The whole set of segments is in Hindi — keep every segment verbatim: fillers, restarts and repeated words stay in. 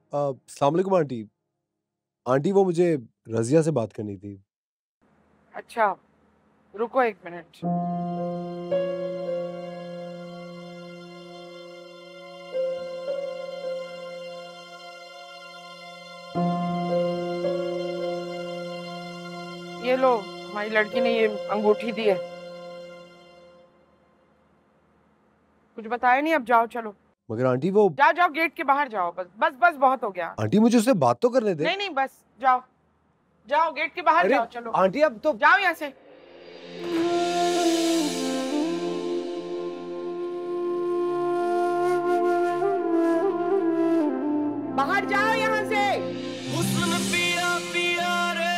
अस्सलाम वालेकुम आंटी। आंटी वो मुझे रज़िया से बात करनी थी। अच्छा, रुको एक मिनट। ये लो, हमारी लड़की ने ये अंगूठी दी है। कुछ बताया नहीं, अब जाओ चलो। मगर आंटी वो जाओ जाओ, गेट के बाहर जाओ। बस बस बस बहुत हो गया। आंटी मुझे उससे बात तो करने दे। नहीं नहीं, बस जाओ जाओ, गेट के बाहर अरे जाओ। चलो आंटी अब तो जाओ यहाँ से। बाहर जाओ यहाँ से। हुस्न पिया पिया रे,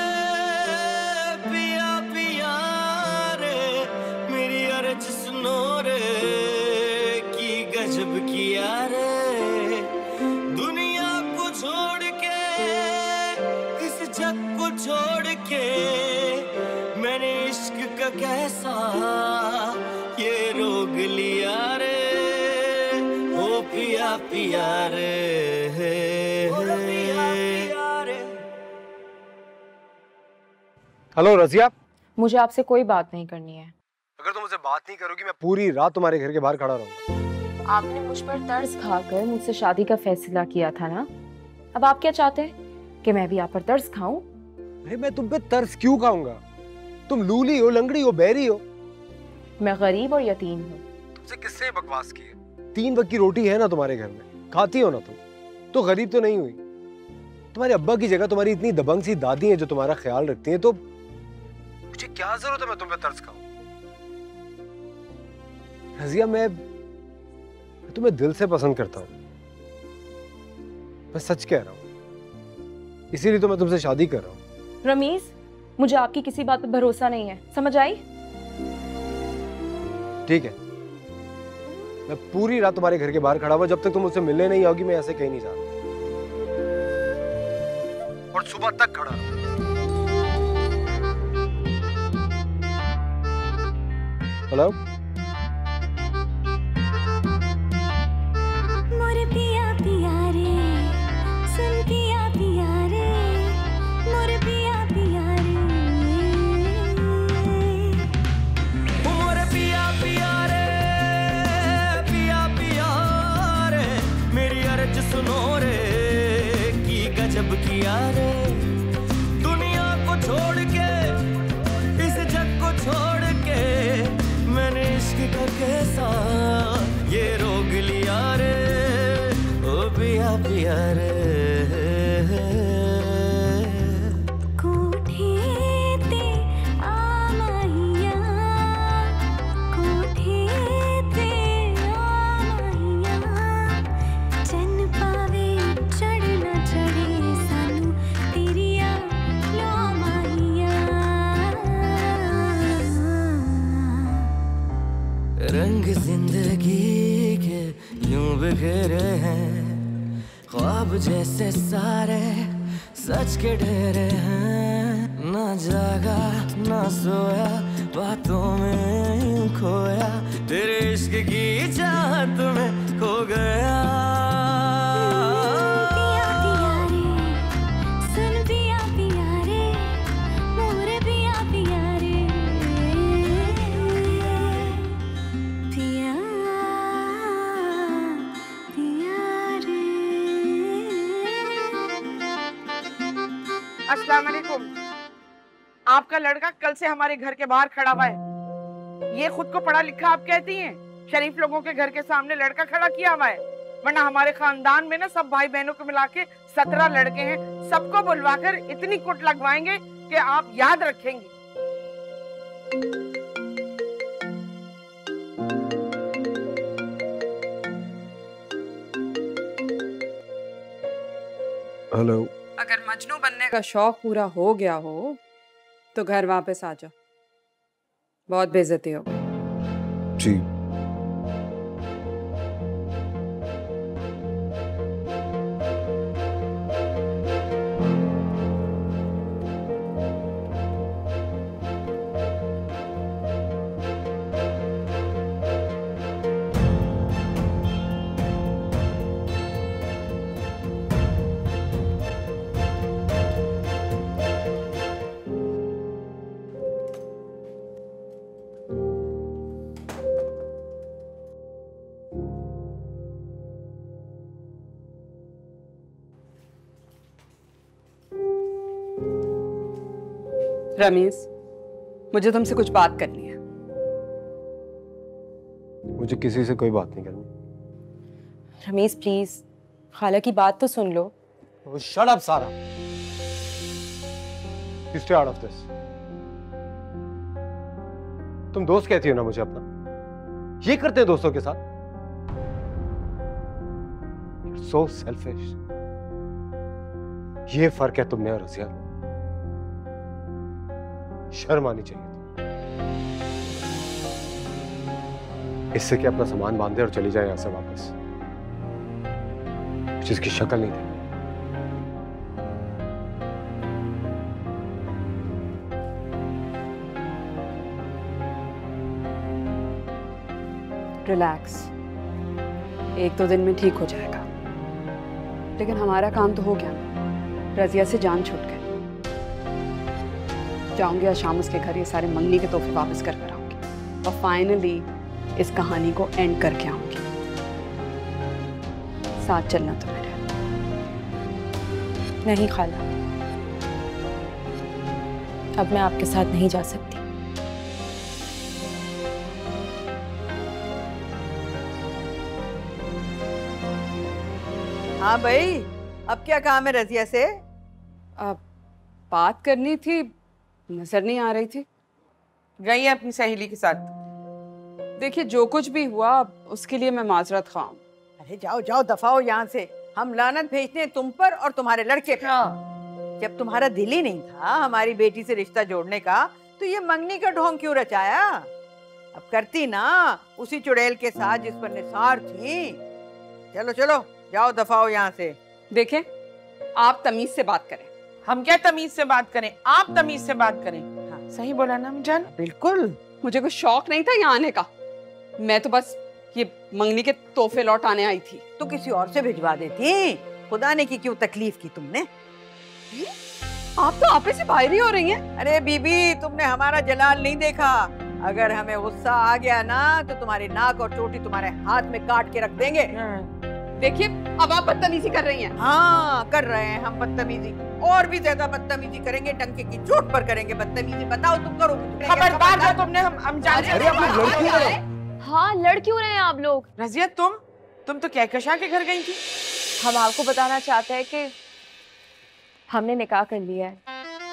पिया पिया रे, मेरी अर्ज सुनो रे, की गजब किया रे, दुनिया को छोड़ के, इस जग को छोड़ के, मैंने इश्क का कैसा ये रोग लिया रे, ओ पिया पिया रे। हेलो रज़िया, मुझे आपसे कोई बात नहीं करनी है। अगर तुम मुझसे बात नहीं करोगी मैं पूरी रात तुम्हारे घर के बाहर खड़ा रहूंगा। आपने मुझ पर तर्स खाकर मुझसे शादी का फैसला किया था ना, अब आप क्या चाहते हैं कि मैं भी आप पर तर्स खाऊं? अरे मैं तुम पे तरस क्यों खाऊंगा? तुम लूली हो, लंगड़ी हो, बहरी हो। मैं गरीब और यतीम हूँ। तुमसे किससे बकवास की है? तीन वक्त की रोटी है ना तुम्हारे घर में, खाती हो ना तुम, तो गरीब तो नहीं हुई। तुम्हारे अब्बा की जगह तुम्हारी इतनी दबंग सी दादी है जो तुम्हारा ख्याल रखती है, तो मुझे क्या जरूरत है मैं तुम पे तरस खाऊं? रज़िया मैं, मैं तुम्हें दिल से पसंद करता हूं, मैं सच कह रहा हूं, इसीलिए तो मैं तुमसे शादी कर रहा हूं। रमीज, मुझे आपकी किसी बात पर भरोसा नहीं है, समझ आई? ठीक है, मैं पूरी रात तुम्हारे घर के बाहर खड़ा हुआ, जब तक तुम मुझसे मिलने नहीं आओगी मैं ऐसे कहीं नहीं जा रहा, और सुबह तक खड़ा रहूंगा। हेलो, मोरे पिया पिया रे, सुन पिया पिया रे, मोरे पिया पिया रे, मोरे पिया पिया रे, पिया पिया रे, मेरी अर्ज सुनो रे, की गजब किया रे, दुनिया को छोड़ के, इस जग को छोड़ के, मैंने इश्क का कैसा ये रोग लिया रे, ओ पिया पिया रे। कोठे ते आमाहिया, कोठे ते आमाहिया, चन पावे चढ़ न चढ़े सानू तेरिया लो माहिया। रंग जिंदगी के यूं बिखरे हैं, ख्वाब जैसे सारे सच के डेरे हैं, ना जागा ना सोया बातों में यूं खोया, तेरे इश्क की चाहत में खो गया। पिया पिया रे, सुन पिया पिया रे, मोरे पिया पिया रे, पिया पिया रे। अस्सलाम वालेकुम। आपका लड़का कल से हमारे घर के बाहर खड़ा हुआ है। ये खुद को पढ़ा लिखा आप कहती हैं? शरीफ लोगों के घर के सामने लड़का खड़ा किया हुआ है, वरना हमारे खानदान में ना सब भाई बहनों को मिला के सत्रह लड़के हैं, सबको बुलवाकर इतनी कुट लगवाएंगे कि आप याद रखेंगी। हेलो, अगर मजनू बनने का शौक पूरा हो गया हो तो घर वापस आ जाओ, बहुत बेइज्जती हो। जी। रमीज, मुझे तुमसे कुछ बात करनी है। मुझे किसी से कोई बात नहीं करनी। रमीज प्लीज, खाला की बात तो सुन लो। Shut up Sara, stay out of this. तुम दोस्त कहती हो ना मुझे अपना, ये करते हैं दोस्तों के साथ। So selfish. ये फर्क है तुम में और रज़िया में। शर्म आनी चाहिए तुम्हें। इससे कि अपना सामान बांधे और चली जाए यहां से वापस, जिसकी शक्ल नहीं थी। रिलैक्स, एक दो दिन में ठीक हो जाएगा। लेकिन हमारा काम तो हो गया ना, रज़िया से जान छूट गई। जाऊंगी आज शाम उसके घर, ये सारे मंगनी के तोहफे वापस कर कर आऊंगी और फाइनली इस कहानी को एंड करके आऊंगी। साथ चलना तो मेरे। नहीं खाला, अब मैं आपके साथ नहीं जा सकती। हाँ भाई, अब क्या काम है रज़िया से? अब बात करनी थी, नजर नहीं आ रही थी। गई है अपनी सहेली के साथ। देखिए, जो कुछ भी हुआ उसके लिए मैं माजरत खां। अरे जाओ जाओ, दफा हो यहाँ से। हम लानत भेजते हैं तुम पर और तुम्हारे लड़के पर। जब तुम्हारा दिल ही नहीं था हमारी बेटी से रिश्ता जोड़ने का, तो ये मंगनी का ढोंग क्यों रचाया? अब करती ना उसी चुड़ैल के साथ जिस पर निसार थी। चलो चलो जाओ, दफा हो यहाँ से। देखें, आप तमीज से बात करें। हम क्या तमीज से बात करें, आप तमीज से बात करें। हाँ, सही बोला ना जान। बिल्कुल, मुझे कोई शौक नहीं था यहाँ आने का। मैं तो बस ये मंगनी के तोहफे लौटाने आई थी। तो किसी और से भिजवा देती, खुदा ने की क्यों तकलीफ की तुमने? आप तो आपे से बाहर ही हो रही हैं। अरे बीबी, तुमने हमारा जलाल नहीं देखा। अगर हमें गुस्सा आ गया ना तो तुम्हारी नाक और चोटी तुम्हारे हाथ में काट के रख देंगे। देखिए, अब आप बदतमीजी कर रही हैं। हाँ, कर रहे हैं हम बदतमीजी, और भी ज्यादा बदतमीजी करेंगे, टंके की चोट पर करेंगे बदतमीजी। बताओ तुम करोगे? खबरदार जो तुमने हम हम जान हाँ, लड़ क्यों रहे हैं आप लोग? रज़िया, तुम तुम तो कहकशा के घर गई थी। हम आपको बताना चाहते हैं कि हमने निकाह कर लिया है।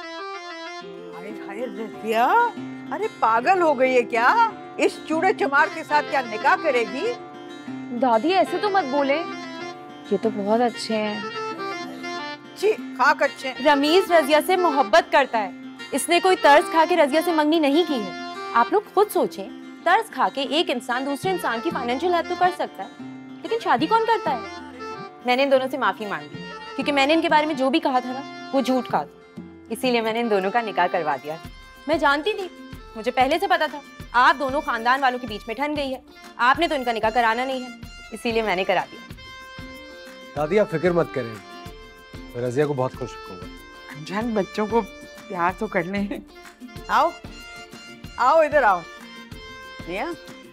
हाय हाय रज़िया, अरे पागल हो गई है क्या? इस चूड़े चमार के साथ क्या निकाह करेगी? दादी ऐसे तो मत बोले, ये तो बहुत अच्छे हैं। जी, खाक अच्छे। रमीज रज़िया से मोहब्बत करता है, इसने कोई तर्ज खा के रज़िया से मंगनी नहीं की है। आप लोग खुद सोचें, तर्ज खा के एक इंसान दूसरे इंसान की फाइनेंशियल हेल्प तो कर सकता है, लेकिन शादी कौन करता है? मैंने इन दोनों से माफी मांगी क्योंकि मैंने इनके बारे में जो भी कहा था ना, वो झूठ कहा था। इसीलिए मैंने इन दोनों का निकाह करवा दिया। मैं जानती थी, मुझे पहले से पता था आप दोनों खानदान वालों के बीच में ठन गई है। आपने तो इनका निकाह कराना नहीं है, इसीलिए मैंने करा दिया। दादी आप फिक्र मत करें, रज़िया को बहुत खुश रखूंगा। जान, बच्चों को प्यार तो करने हैं। आओ आओ, इधर आओ। निया,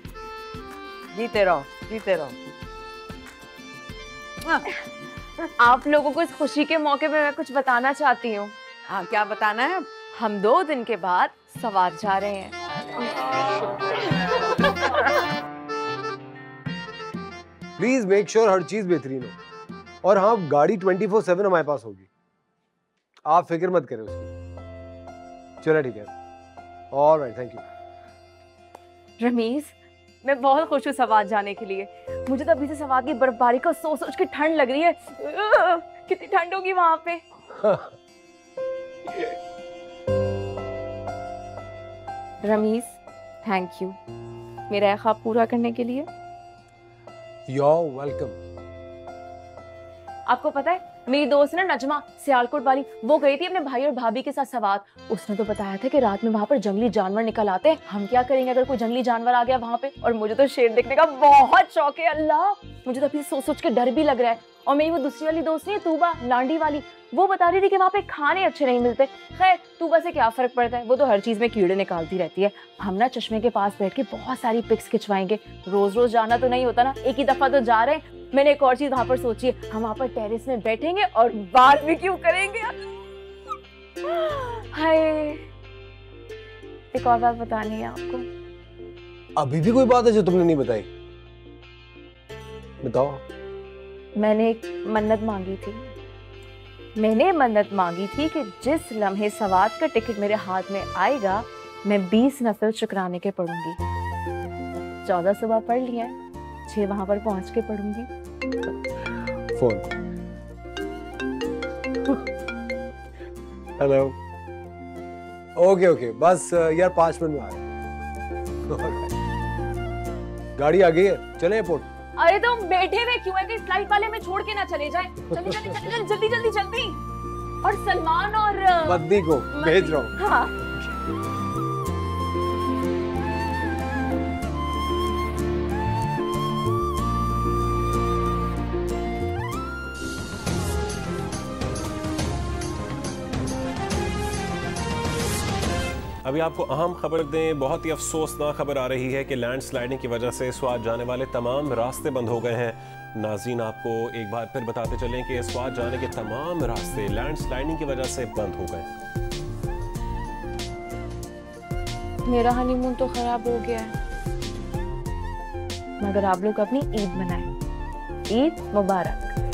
जीते रहो जीते रहो। हाँ। आप लोगों को इस खुशी के मौके पे मैं कुछ बताना चाहती हूँ। हाँ, क्या बताना है? हम दो दिन के बाद सवार जा रहे हैं। प्लीज मेक श्योर हर चीज बेहतरीन हो, और हाँ, गाड़ी ट्वेंटी फोर सेवन हमारे पास होगी, आप फिक्र मत करें उसकी। चलो ठीक है, ऑलराइट, थैंक यू। रमीज, मैं बहुत खुश हूँ सवार जाने के लिए। मुझे तो अभी से सवार की बर्फबारी का सोच सोच के ठंड लग रही है। कितनी ठंड होगी वहां पे। रमीज, थैंक यू मेरा ख्वाब पूरा करने के लिए। You're welcome. आपको पता है, मेरी दोस्त ना नजमा सियालकोट वाली, वो गई थी अपने भाई और भाभी के साथ सवार। उसने तो बताया था कि रात में वहां पर जंगली जानवर निकल आते हैं। हम क्या करेंगे अगर कोई जंगली जानवर आ गया वहां पे? और मुझे तो शेर देखने का बहुत शौक है। अल्लाह, मुझे तो अभी सोच सोच के डर भी लग रहा है। और मेरी वो दूसरी वाली दोस्त नहीं है तूबा, लांडी वाली, वो बता रही थी कि वहाँ पे खाने अच्छे नहीं मिलते। खैर, तूबा से क्या फर्क पड़ता है, वो तो हर चीज में कीड़े निकालती रहती है। हम ना चश्मे के पास बैठ के बहुत सारी पिक्स खिंचवाएंगे। रोज रोज जाना तो नहीं होता ना, एक ही दफा तो जा रहे हैं। मैंने एक और चीज वहां पर सोची है, हम वहां पर टेरेस में बैठेंगे और बारबेक्यू करेंगे। हाय, एक और बात बतानी है आपको। अभी भी कोई बात है जो तुमने नहीं बताई? बताओ। मैंने एक मन्नत मांगी थी। मैंने मन्नत मांगी थी कि जिस लम्हे सवात का टिकट मेरे हाथ में आएगा मैं बीस नफल शुक्राने के पढ़ूंगी। चौदह सुबह पढ़ लिया है, छह वहां पर पहुंच के पढ़ूंगी। फोन। हेलो। ओके ओके, बस यार पांच मिनट में आ रहा हूं। गाड़ी आ गई है, चले एयरपोर्ट। अरे तुम बैठे हुए क्यों है कि फ्लाइट वाले हमें छोड़ के ना चले जाए। जल्दी जल्दी जल्दी जल्दी जल्दी जल्दी। और सलमान और मदनी को भेज रहा हूँ। हाँ। अभी आपको अहम खबर दें, बहुत ही अफसोसनाक खबर आ रही है कि लैंडस्लाइडिंग की वजह से स्वात जाने वाले तमाम रास्ते बंद हो गए हैं। नाज़रीन, आपको एक बार फिर बताते चलें कि स्वात जाने के तमाम रास्ते लैंडस्लाइडिंग की वजह से बंद हो गए। मेरा हनीमून तो खराब हो गया है, मगर आप लोग अपनी ईद मनाएं। ईद मुबारक।